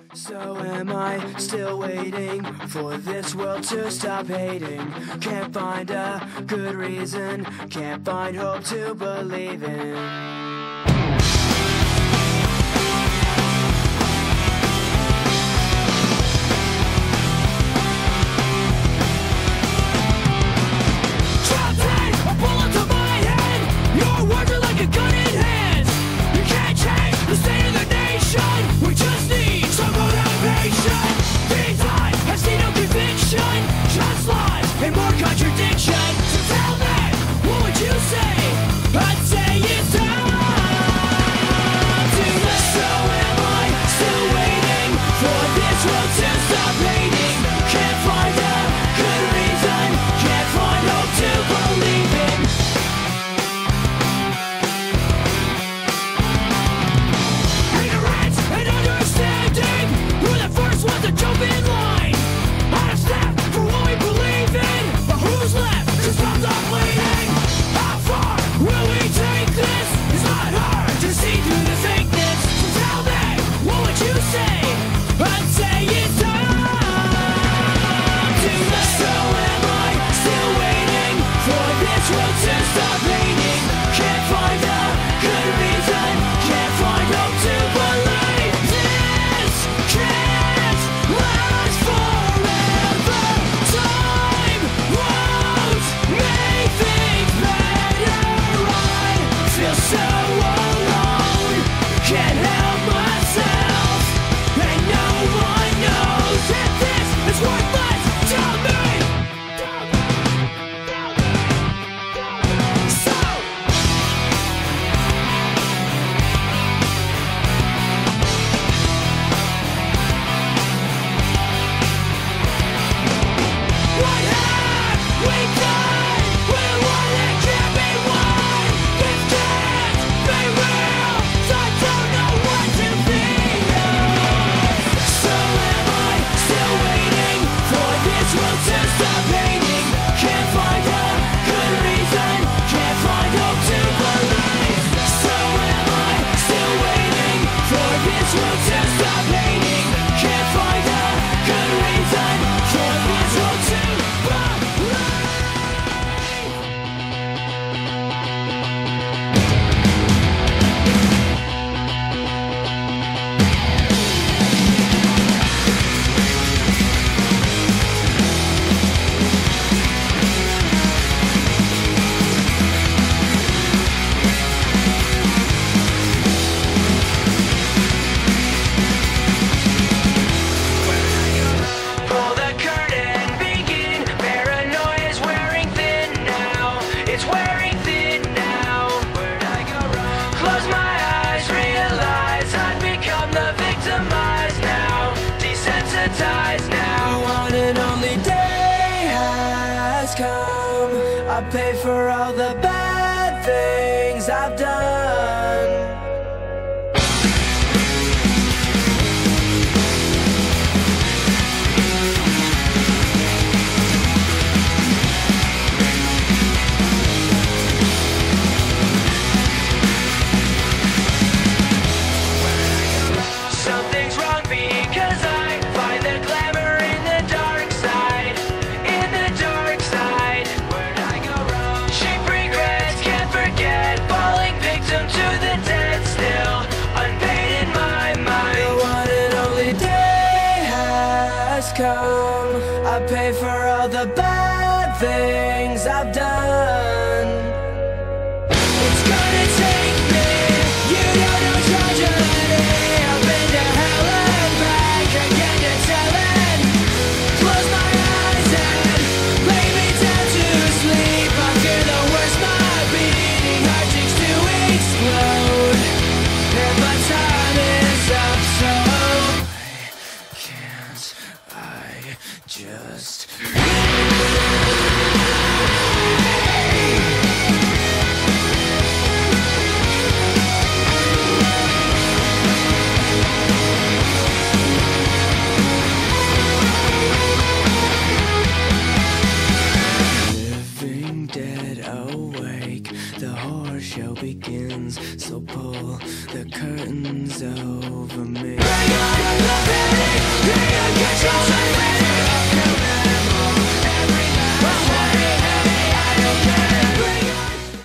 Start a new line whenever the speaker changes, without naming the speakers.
So am I still waiting for this world to stop hating? Can't find a good reason, can't find hope to believe in.
Contradiction. So tell me, what would you say? I'd say it's time to live. So am I still waiting for this world to stop hating? Can't find a good reason, can't find hope to believe in. Ignorance and understanding, we're the first ones to jump in line. Out of step for what we believe in. Who's left? Cause time's not bleeding. How far will we take this? It's not hard to see through the fakeness. So tell me, what would you say? I'd say it's time to live. So am I still waiting for this world to stop hating? Can't find a good reason, can't find hope to believe. This can't last forever. Time won't make things better. I feel so alone, can't help myself, and no one knows that this is worthless to me. So what have we done with what it can't be won? This can't be real, so I don't know what to feel. So am I still waiting for this world to stop hating? Can't find a good reason, can't find hope to believe. So am I still waiting for this world to stop hating? Can't find a good reason for this world to believe. Pull the curtain, begin. Paranoia's wearing thin now. It's wearing thin now. Where'd I go wrong? Close my eyes, realize I've become the victimized now. Desensitized now.
One and only day has come. I pay for all the bad things I've done.
Something's wrong because I find the glamour in the dark side. In the dark side. Where'd I go wrong? Cheap regrets, can't forget. Falling victim to the dead still. Unpaid in my mind.
The one and only day has come. I pay for all the bad things I've done. It's gonna take me, you don't know tragedy. I've been to hell and back again to tell it. Close my eyes and lay me down to sleep. I fear the worst, my beating heart takes to explode. And my time is up, so can't I just
Don't